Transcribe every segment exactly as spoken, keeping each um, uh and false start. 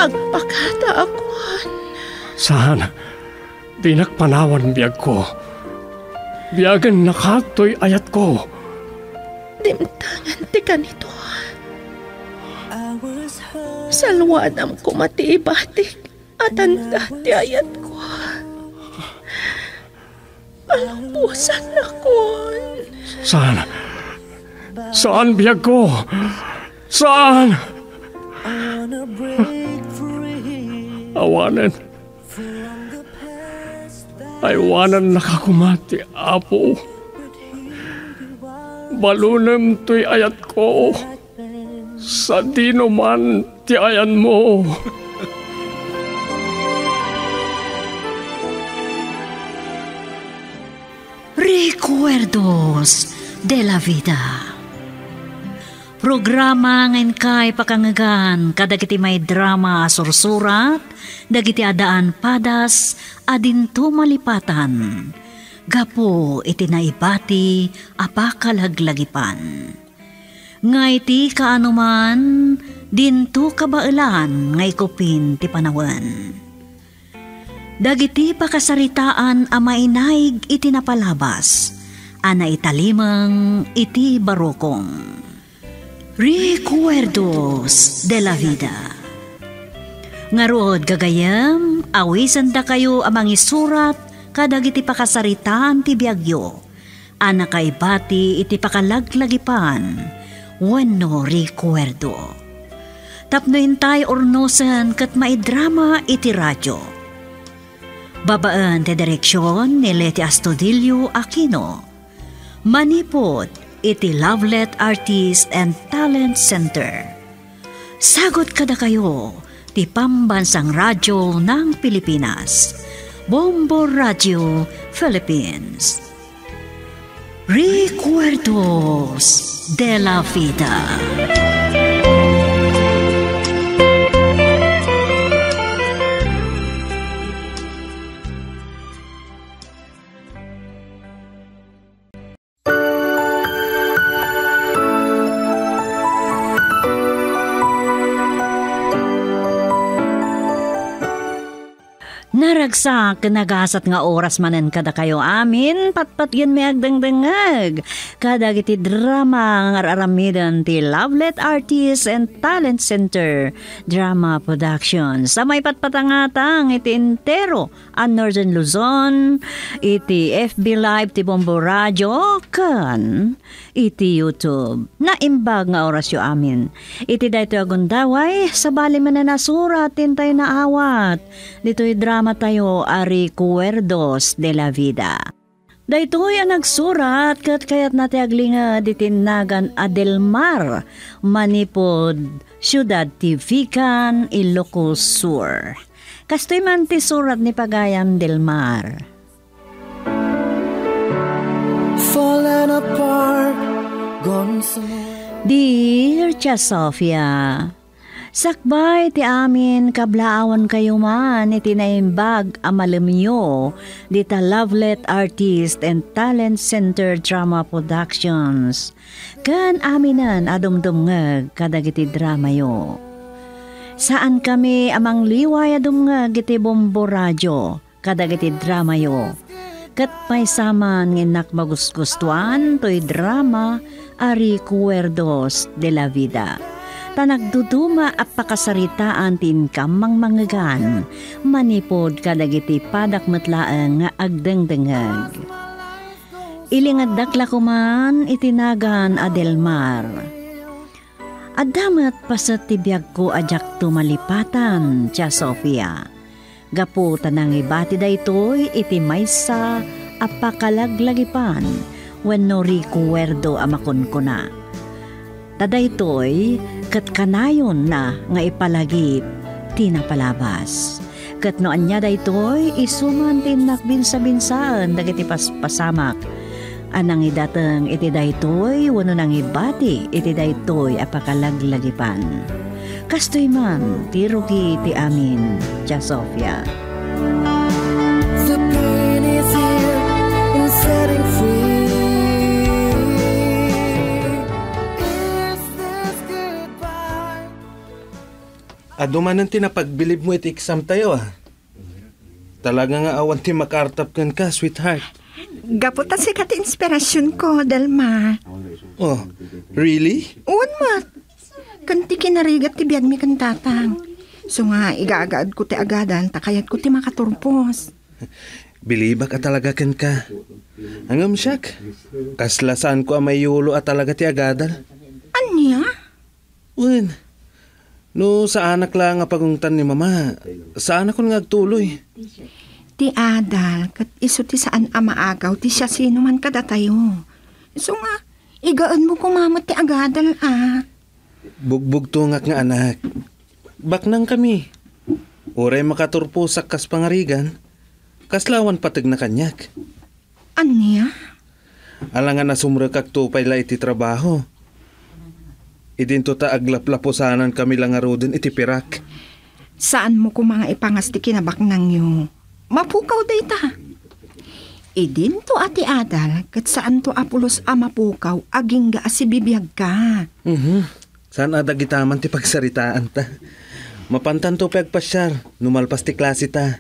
agpakata akuan. Saan? Di nakpanawan biyag ko. Biyagan nakatoy ayat ko. Dimtangan ti kanito. Salwadam ko matiibatik at anda ti ayat ko. Palumpusan na kon. Saan? Saan biyag ko? Saan? Awanan. Aywanan nakakumati, Apo. Balunem to'y ayat ko. Sa dino man ti ayan mo. Recuerdos de la Vida. Programa ngayon kay pakangagan kadagiti may drama sursurat, dagiti adaan padas, adinto malipatan. Gapo iti naibati apakalaglagipan. Ngay ti kaanuman, dinto kabailan ngay kupin ti panawan. Dagiti pakasaritaan a mainaig iti napalabas, ana italimang iti barokong. Recuerdos de la Vida. Ngarod gagayam, awisan da kayo amang isurat kadagiti pakasaritaan ti biagyo. Ana kay bati iti pakalaglagipan, wenno recuerdo. Tapno intay ornosan kat maidrama iti radyo. Babaan ti direksyon ni Leti Astudillo Aquino. Manipod iti Lovelet Artist and Talent Center. Sagot kada kayo ti Pambansang Radyo ng Pilipinas, Bombo Radio Philippines. Recuerdos de la Vida. Naragsak, nagasat nga oras manen kada kayo amin, patpat yun may agdangdangag. Kadagiti drama nga aramidan ti Lovelet Artist and Talent Center Drama Production. Sa may patpatangatang iti entero ang Northern Luzon, iti F B Live ti Bombo Radio, kan iti YouTube. Naimbag nga oras yo amin. Iti dayto agundaway, sa bali man na nasurat, tintay na awat. Dito'y drama tayo a Recuerdos de la Vida. Daytoy ang nagsurat kat kayat nati aglinga ditinagan Adelmar, Manipod, Ciudad Tivican, Ilocos Sur. Kastoy man ti surat ni Pagayam Delmar. Fallen apart, gone somewhere. Dear Tia Sofia, sakbay ti amin kablaawan kayo man iti naimbag amalamyo dita Lovelet Artist and Talent Center Drama Productions. Kan aminan adumdumngag kadagiti drama yo. Saan kami amang liway adumngag iti Bombo Radio kadagiti drama yo. Kat may saman nginak magusgustuan to'y drama a Recuerdos de la Vida. Tanagduduma at pakasaritaan tin kamang mangagan, manipod kadagiti padak matlaang nga agdengdengag. Ilingad dakla kuman itinagan Adelmar. Adamat pasat tibiyag ko ajak tumalipatan, Tia Sofia. Gapu tanang ibati daytoy iti maysa apakalaglagipan wenno recuerdo amakon ko na. Tadaytoy kat kanayon na nga ipalagip tinapalabas. Kat noan niya daytoy isuman tin nakbinsa-binsaan dagiti paspasamak. Anang idateng iti daytoy wenno nang ibati iti daytoy apakalaglagipan. Kastoy man, ti rugi ti amin, Tia Sofia. The pain is here in setting free. Is this goodbye? Aduman ang tinapagbilib mo iti exam tayo ah. Talaga nga awan ti makartap kan ka, sweetheart. Gaputa si kat inspirasyon ko, Delmar. Oh, really? Uwan mo. Kanti kinarigat ti biyad mi kan tatang. So nga, igaagaad ko ti agadan, takayat ko ti makaturpos. Biliba ka talaga kan ka. Hangam siyak. Kaslasan ko ang may yulo at talaga ti agadal. Anya? Uwan. No, sa anak lang nga pagungtan ni mama. Sa anak ko nga agtuloy. Ti adal, kat iso ti saan amaagaw, ti siya sino man kada tayo. So nga, igaan mo kumamot ti agadal ah. Bugbog tungak nga anak. Baknang kami. Uray makaturpo sa kas pangarigan. Kaslawan patag na kanyak. Anya? Alangan na sumrekak tupay la iti trabaho. Idinto ta aglaplaposanan kami lang arodin iti pirak. Saan mo ko mga ipangas ti kinabak nang yung mapukaw dayta? Idinto ati adal, kat saan to apulos a mapukaw, aging ga asibibiyag ka. Mhm. Saan adagitaman ti pagsaritaan ta? Mapantan to pagpasyar, numalpas ti klase ta.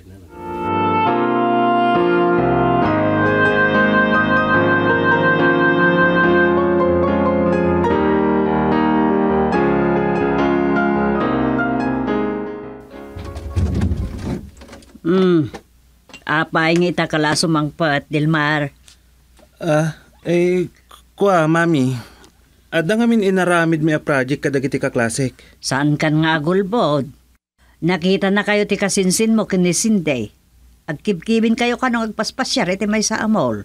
Hmm. Apay nga ita kala sumangpat, Delmar. Ah, eh, kwa, mami. Ada nga min inaramid mi a project kadagiti ka klasik. Saan kan nga gulbod? Nakita na kayo ti kasinsin mo kinisinde. Agkibkibin kayo kanong agpaspasyar iti may sa amol.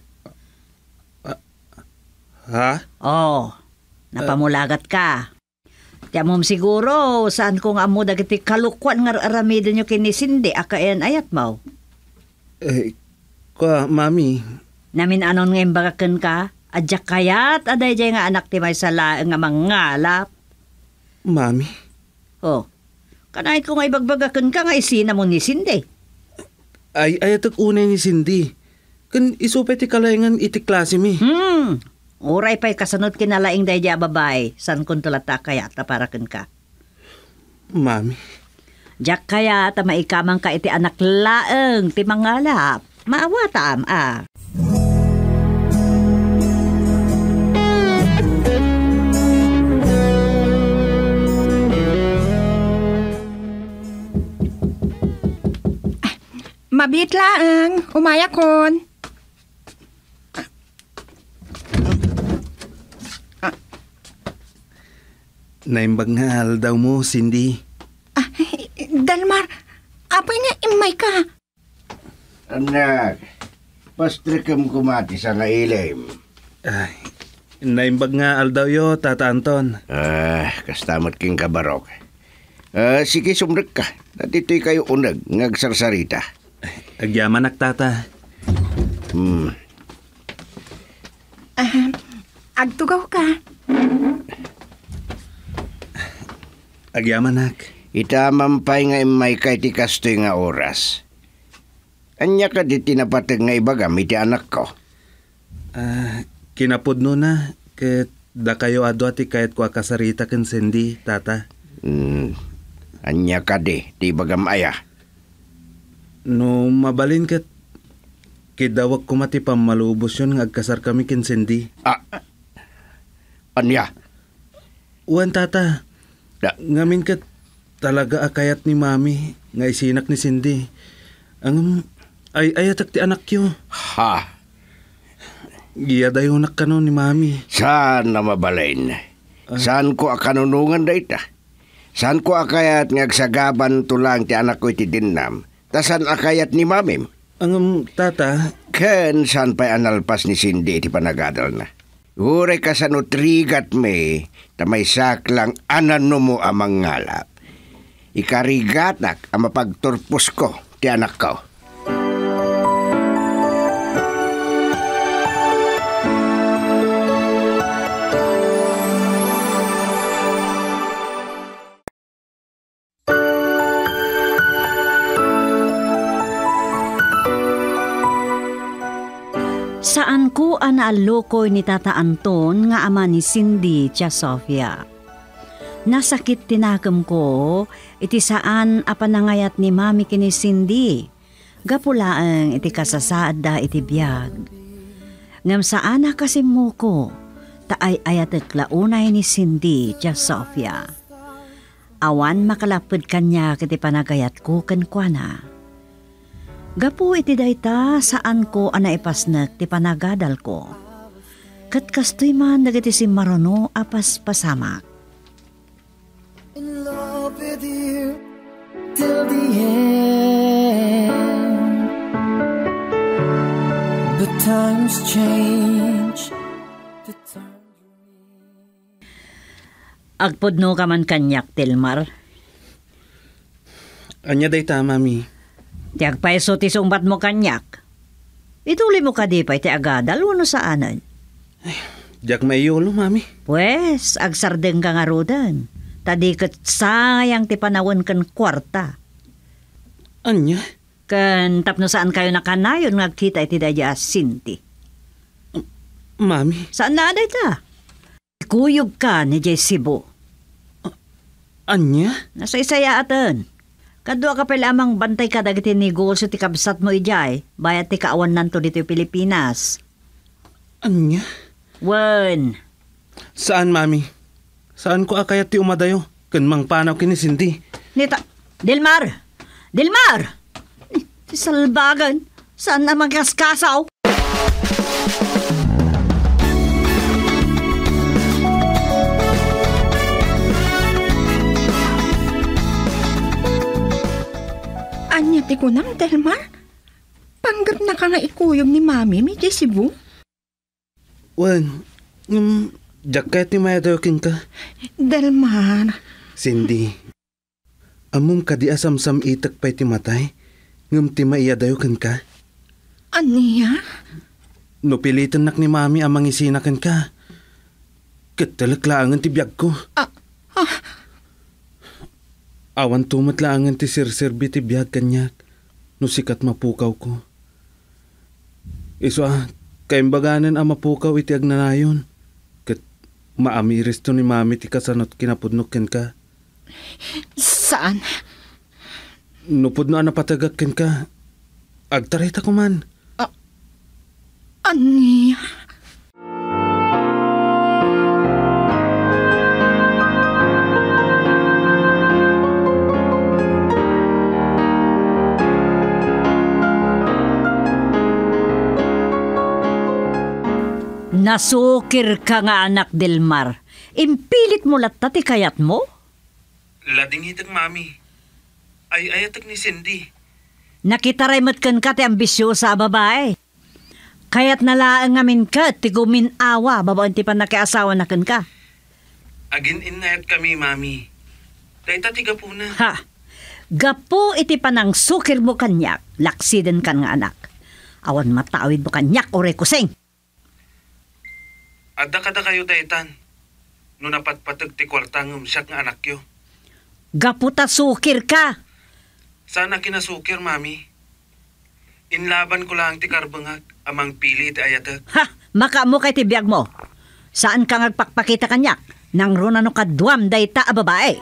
Ha? Oh, napamulagat ka. Tiamom siguro, saan kong amo dagiti kalukwan nga aramidin nyo kinisinde, akayan ayat mo? Eh, kwa, mami. Namin anon nga imbagakan ka, adyak kayat, aday jay nga anak ti may sala nga mangalap. Mami? Oh, kanahit ko nga ibagbagakan ka nga isina mo ni Sinde. Ay, ayatak unay ni Cindy. Kan isupay ti kalayangan iti klase mi. Hmm, uray pa'y kasunod kinalaing day diya babay, san kung tulata kaya taparakan ka. Mami. Diyak kaya ta maikamang ka iti anak laeng ti mangalap. Maawatam ah. Mabit laang, umayakon. Naimbag nga hal daw mo, Cindy. Ah, Dalmar, apay nga imay ka. Anak, pastrikam kumati sa nga ilim. Ay, naimbag nga al daw yo, Tata Anton. Ah, kastamot king kabarok. Ah, sige sumrek ka. Natitoy kayo unag, ngagsarsarita. Agyaman ak, Tata. Hmm. Ah, agtugaw ka. Agyaman ak. Itamampay nga imay kay ti kastoy nga oras. Anya ka di tinapatag nga ibagam iti anak ko. Ah, kinapudno na. Ket da kayo ado ati kahit kwa kasarita ken Cindy, Tata. Hmm. Anya ka di, ti bagam aya. No mabalin ket kidawag kumati pamalubos yun nga agkasar kami ken Cindy. Ah, anya? Uwan, Tata. Da, Ngamin ket talaga akayat ni Mami nga isinak ni Cindy. Ang ay ayatak ti anak yo. ha, Giya dayo nak kano ni Mami. saan na mabalain? Saan ko akanunungan da ita? Saan ko akayat ngagsagaban tulang ti anak ko iti dinam? Tasan akayat ni mamim? Ang Tata, Ken saan pa'y analpas ni Cindy iti panagadal na? Ure ka sa nutrigat me, tamay saklang anano mo amang ngalap. Ikarigatak ang mapagturpos ko ti anak ko. Saan ko anaalukoy ni Tata Anton nga ama ni Cindy tia Sofia. Nasakit tinakam ko, iti saan apanangayat ni Mami kini Cindy. Gapulaang iti kasasaad da iti biyag. Ngam saan na kasi mo ko, taay ayatek launay ni Cindy, Tia Sofia. Awan makalapod kanya kiti panagayat ko kenkwana. Gapu iti dayta saan ko ana ipasnek ti panagadal ko. Kat kastoy man dagiti si Marono apas pasamak. In love with you till the end. But times change. The times Agpudno ka man kanyak, Tilmar. Anya day ta, Mami. Ti agpaiso ti sumbat mo kanyak. Ituli mo ka di pa iti agadal wano saanan. Jak maiyolo, Mami. Pues, agsardeng ka nga rudan. Tadi ket sayang ti panawon ken kwarta. Anya? Ken tapno saan kayo nakanayon ngagkita iti dadya Sinti. Mami? Saan na aday ta? Kuyog ka ni Jay Cebu. Anya? Nasa isaya atan. Kadwa ka pa lamang bantay ka dagiti negosyo ti kabsat mo ijay. Bayat ti kaawan nanto dito Pilipinas. Anya? Wen. Saan, Mami? Saan ko akayat ti umadayo? Ken mang panaw kini Cindy. Nita, Dilmar! Dilmar! Ti salbagan, saan na magkaskasaw? Anya ti kunam, Delmar? Panggap na ka nga ikuyog ni Mami, may Cebu? Wan, um, jak kahit ni mayadayokin ka. Delmar. Cindy, amum ka di asam-sam itak pa'y ti matay, ngam ti maiyadayokin ka. Aniya? No pilitan nak ni Mami amang isinakan ka. Katalaklangan ti biyag ko. Ah, ah. Awan tumatlaangan ti sir-sirbi ti biyag kanyak, no sikat mapukaw ko. Iso ah, kaimbaganan ang mapukaw iti agnanayon. Maamiris to ni Mami ti kasanot kinapudnokken ka. Saan? Nupod na napatagakken ka. Agtarita ko man. Ah, aniya? Nasukir ka nga anak Dilmar. Impilit mo latta ti kayat mo? Lading hitag, Mami. Ay ayatag ni Cindy. Nakitaray matkan ka ti ambisyosa babae. Kayat nalaang ngamin ka ti gumin awa babaon ti panakiasawa na kan ka. Agin inayat kami, Mami. Dahita ti gapuna. Ha! Gapo iti panang sukir mo kanyak. Laksiden kan nga anak. Awan matawid mo kanyak o rekuseng. Adda kada kayo daytan. No napatpatag ti kwartang siyak nga anak yo. Gaputa sukir ka. Sana kinasukir, Mami. Inlaban ko lang ti karbangag amang pili ti ayatag. Ha! Maka mo kay ti biyag mo. Saan ka ngagpakpakita kanyak? Nang runa no kadwam dayta a babae.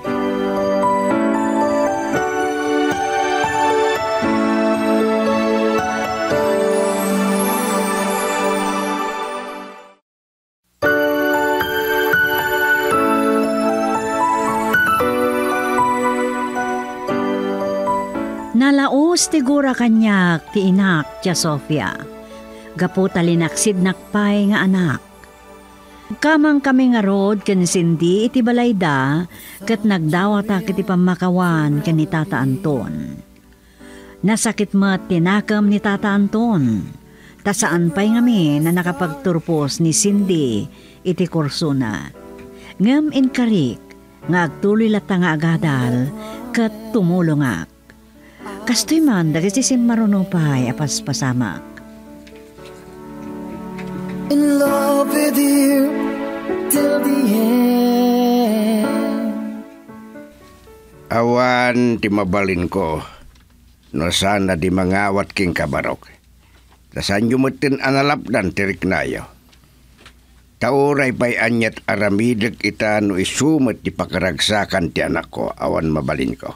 Nalaos ti gura kanyak ti inak Tia Sofia. Gapu talinaksid nakpay nga anak. Kamang kami nga rod ken Cindy iti balayda ket nagdawata iti pamakawan ken ni Tata Anton. Nasakit mat tinakam ni Tata Anton. Ta saan pay ngami na nakapagturpos ni Cindy iti kursuna. Ngem inkarik nga agtuloy lata nga agadal ket tumulongak. Kastoy man, dagiti si Marono pa'y apas pasamak. in love with you till the end. Awan ti mabalin ko, no sana di mangawat king kabarok. Dasan yumutin analapdan ti riknayo. Tauray pa'y anyat aramidag ita no isumat di pakaragsakan ti anak ko awan mabalin ko.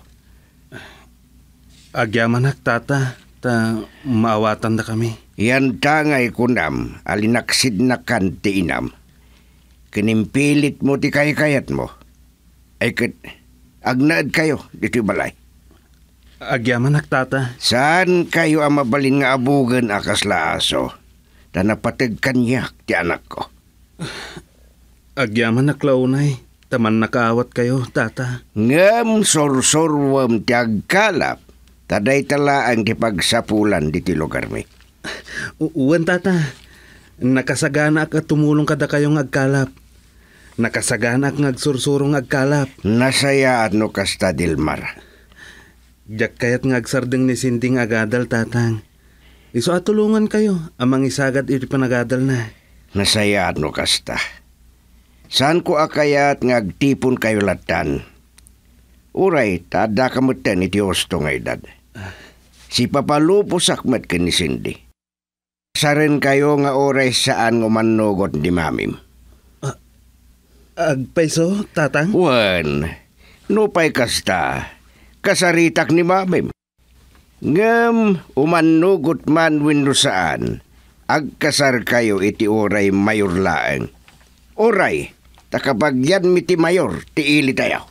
Agyamanak tata, ta maawatan na kami. Yan tangay kunam, alinaksid na kan ti inam. Kinimpilit mo ti kayakayat mo. Ay kat, agnaad kayo dito balay. Agyamanak tata. Saan kayo ang mabalin nga abugan akas laaso? Ta napatag kanyak ti anak ko. Agyamanak launay, taman nakaawat kayo tata. Ngam sorsorwam ti agkalap. Taday tala ang kipagsapulan di ti lugar mi. Uwan tata, nakasagana ka tumulong kada kayong agkalap. Nakasagana ka ngagsursurong agkalap. Nasaya at no kasta Dilmar. Diyak kayat ngagsardeng ni Sinding agadal tatang. Iso atulungan kayo, amang isagad iti panagadal na. Nasaya at no kasta. Saan ko akayat ngagtipon kayo latan? Uray, tada kamutan iti osto nga edad. Si Papalupo sakmat ka ni Cindy. Saren kayo nga oray saan ngumanugot di mamim. Uh, agpaiso, tatang? Wan, nupay kasta. Kasaritak ni mamim. Ngam, umanugot man wino saan. Agkasar kayo iti oray mayor laeng. Oray, takapagyan mi ti mayor, ti ili tayo.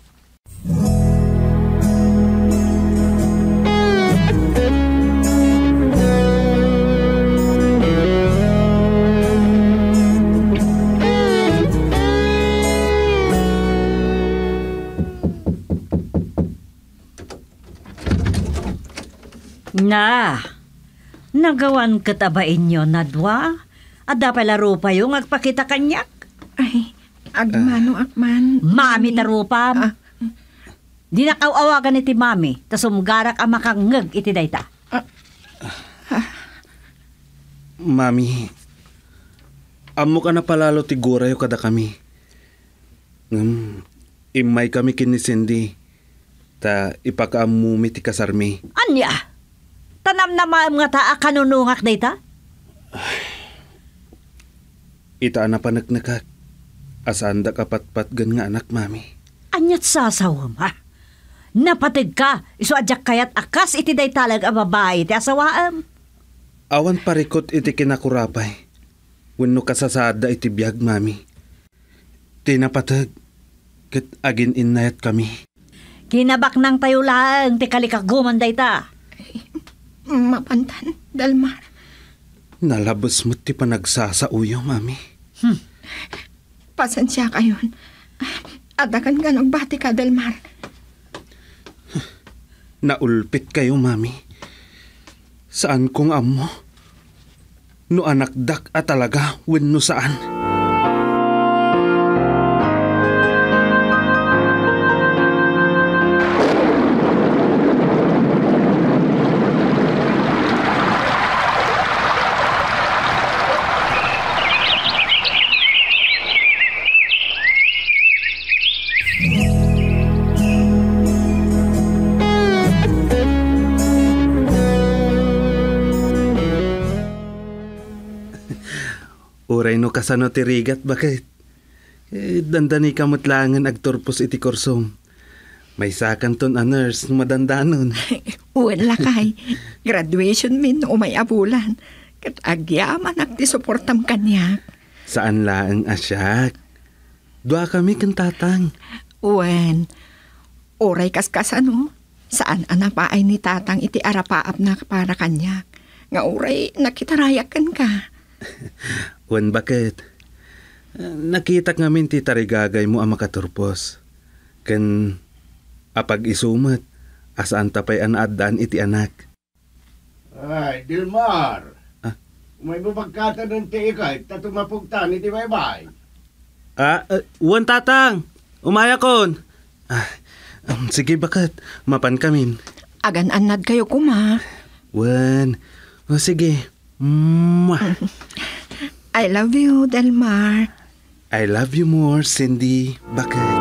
Na, nagawan katabain nyo na dwa? Ada palaro pa yung agpakita kanyak? Ay, agmano akman. Mami tarupa. Ah. Di nakawawagan iti mami, tas umgarak ang makangag iti dayta. Mami, amo ka na palalo ti Gorayo kada kami. Ngam, imay kami kini Cindy. Ta ipakaamumi ti kasarmi. Anya? Tanam na mga taa kanunungak dayta? Ita na panagnakak. Asanda kapatpat gan nga anak, mami. Anyat sasawam, ha? Napatig ka, iso adyak kayat akas iti day talag ang babae ti asawaam. Awan parikot iti kinakurapay. Wano kasasada iti biyag, mami. Tinapatag, kat agin inayat kami. Kinabak nang tayo lang, ti kalikaguman dayta. Mapantan, Dalmar. Nalabas mo ti panagsasauyo, mami. Hmm. Pasensya kayon. Adakan ka nagbati ka, Dalmar. Naulpit kayo, mami. Saan kong amo? No anakdak at talaga, wenno saan? Uray no kasano ti rigat, bakit? Eh, dandani kamutlangan agturpos iti korsom. May sakan ton a nurse madandanon. Wala kay. Graduation min o may abulan. Kat agyaman ak ti suportam kanya. Saan laang asyak? Dua kami kantatang. Wen, oray kaskasano. Saan anapaay ni tatang iti arapaap na para kanya. Nga oray nakitarayakan ka. Wan bakit? Nakita ngamin ti tarigagay mo ang makaturpos. Kan apag isumat, asaan tapay anaadaan iti anak. Ay, Dilmar. Ah? May bubagkata ng ti ikay, tatumapugtan iti baybay. Ah, uh, wan tatang! Umaya kon! Ah, um, sige bakit? Mapan kamin. Agan-anad kayo kuma. Wan. O sige. Mwah. I love you, Delmar. I love you more, Cindy. Bakit?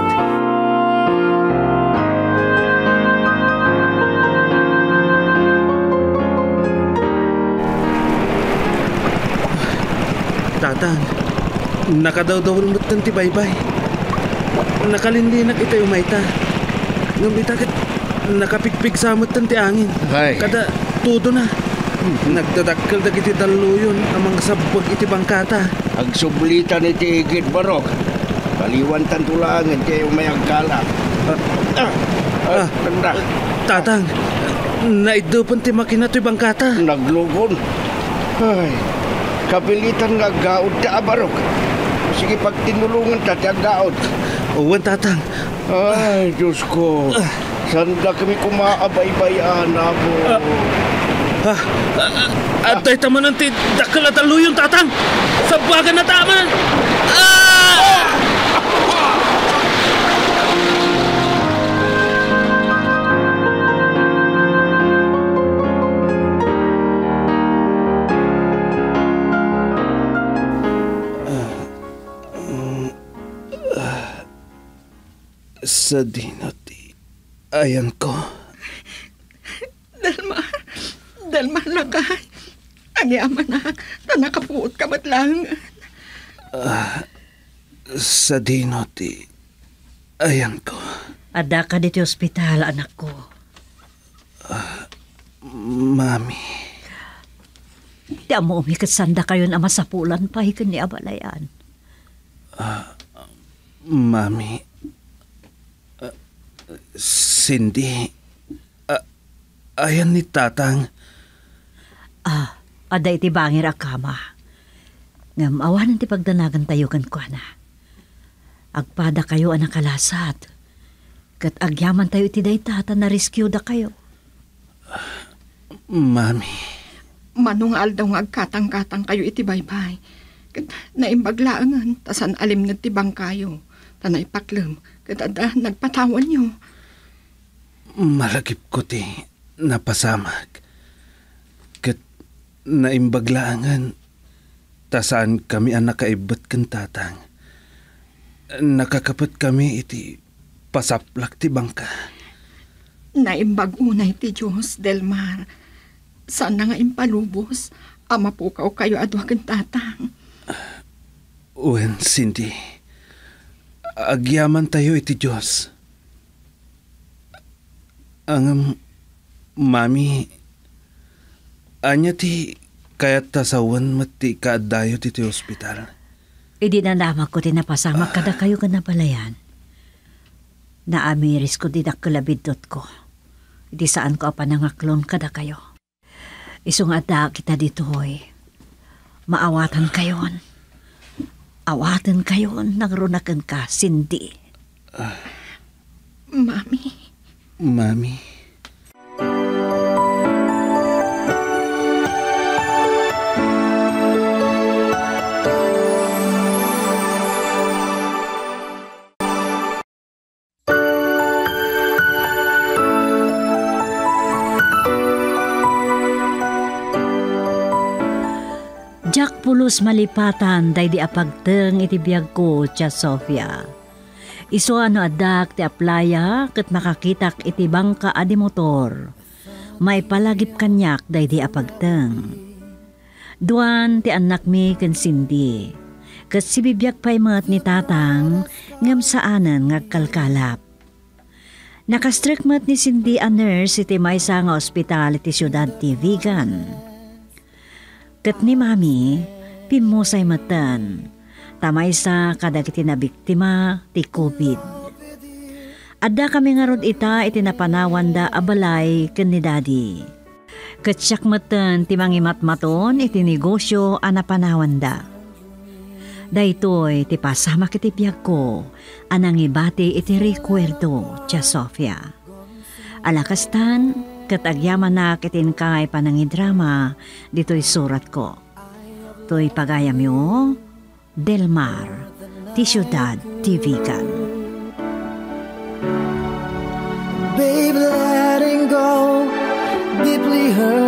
Tatang, nakadawdawon mo't ti baybay. Nakalinlinak ita umayta. Ngam ita kat nakapigpig sa mo't ti angin. Ay. Kada tudo na. Nagdadakkel dagiti daluyon amang sabwag iti bangkata. Agsublitan iti igid barok. Baliwan tantulangan ti umayang kala. Ah, ah, tanda. Tatang, naidupon ti makina to'y bangkata. Naglugon. Ay, kapilitan nga gaod ti abarok. Sige, pag tinulungan ta ti agaod. Uwan, tatang. Ay, Diyos ko. Sanda kami kumaabay-bayan ako. Ah, ah, atay taman ang ti dakkel at daluyon, tatang. Sabwagan na taman. Ah! Sa dinoti, ayan ko. Delmar, Delmar na ka. Ang yaman na, na nakapuot ka ba't lang? Uh, sa dinoti, ayan ko. Ada ka dito ospital, anak ko. Uh, mami. Di mo umikat sanda kayo na masapulan pa hikan ni abalayan. Uh, mami. Cindy, uh, ayan ni tatang. Ah, ada iti bangir akama. Ngam awanan ti pagdanagan tayo kan kwa na. Agpada kayo anak kalasat. Kat agyaman tayo iti daytata na rescue da kayo. Uh, mami. Manong aldaw nga agkatang-katang kayo iti baybay. Kat naimbaglaangan, tasan alim nga tibang kayo. Tanay paklem, kat ada nagpatawan nyo. Malagip ko ti napasamag. Kat naimbaglaangan, tasaan kami ang nakaibat kan tatang. Nakakapat kami iti pasaplak ti bangka. Naimbag unay ti Diyos, Delmar. Saan na nga impalubos? Ama po ka o kayo adwa kan tatang. Uwen, Cindy. Agyaman tayo iti Diyos. Ang um, mami, anya ti kayat tasawan mati kaadayo ti ti hospital. Idi na naman ko tinapasama kada kayo ka napalayan. Naamiris ko di dakulabidot ko. Idi saan ko apanangaklon kada kayo. Isong ada kita dito hoy. Maawatan kayon. Awatan kayon, nagrunakan ka, Cindy. Uh, Mami. Mami. Jak pulos malipatan day di apagteng iti biyag ko, Tia Sofia. Iso ano adak ti aplaya ket makakitak iti bangka adi motor. May palagip kanyak day di apagteng. Duan ti anak mi ken Cindy. Ket si bibiyag pay met ni tatang ngem saanen ngagkalkalap. Nakastrek met ni Cindy a nurse iti maysa nga ospital iti siyudad ti Vigan. Ket ni mami, pimusay matan, tamay sa kadagiti na biktima ti COVID. Adda kami nga rod ita iti napanawan da abalay ken ni daddy. Ket siyak matan ti mangimatmaton iti negosyo a napanawan da. Daytoy ti pasama kiti piyag ko, anang ibati iti recuerdo, Tia Sofia. Alakastan, ket agyaman na kitin kay panangidrama, dito'y surat ko. To'y pagayam yo, Delmar, ti Siyudad ti Vigan. Babe, letting go, deeply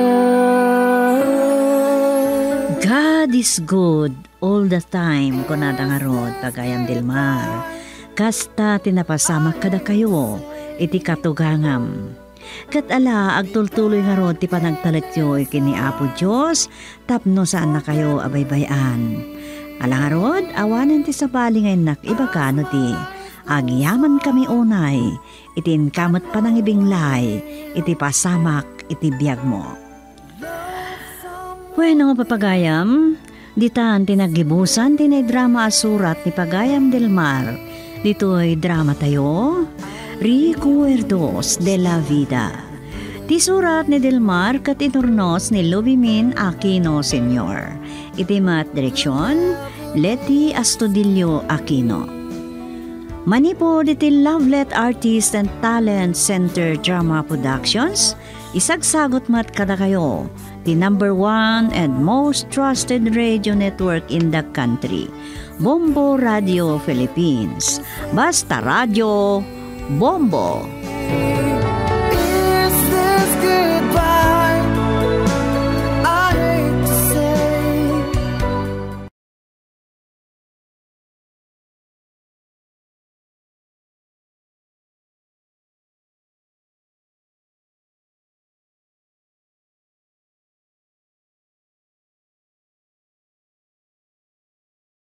hurt. God is good all the time, kunada nga rod, pagayam Delmar. Kasta tinapasama kada kayo, iti katugangam. Kat ala, agtultuloy nga rod ti panagtalatyo ikini Apo Diyos, tapno saan na kayo abaybayan. Alangarod, awanan ti sabali ngay nak ibagano ti. Agyaman kami unay, itin kamot pa ng ibinglay, iti pasamak, iti biyag mo. Bueno nga papagayam, ditan tinagibusan tinay drama asurat ni Pagayam del Mar. Dito'y drama tayo, Recuerdos de la Vida. Ti surat ni Del Mar kat iturnos ni Lubimin Aquino Senior Iti mat direksyon, Leti Astudillo Aquino. Manipo diti Lovelet Artist and Talent Center Drama Productions, isagsagot mat kada kayo, the number one and most trusted radio network in the country, Bombo Radio Philippines. Basta Radio, Bombo! Is this goodbye?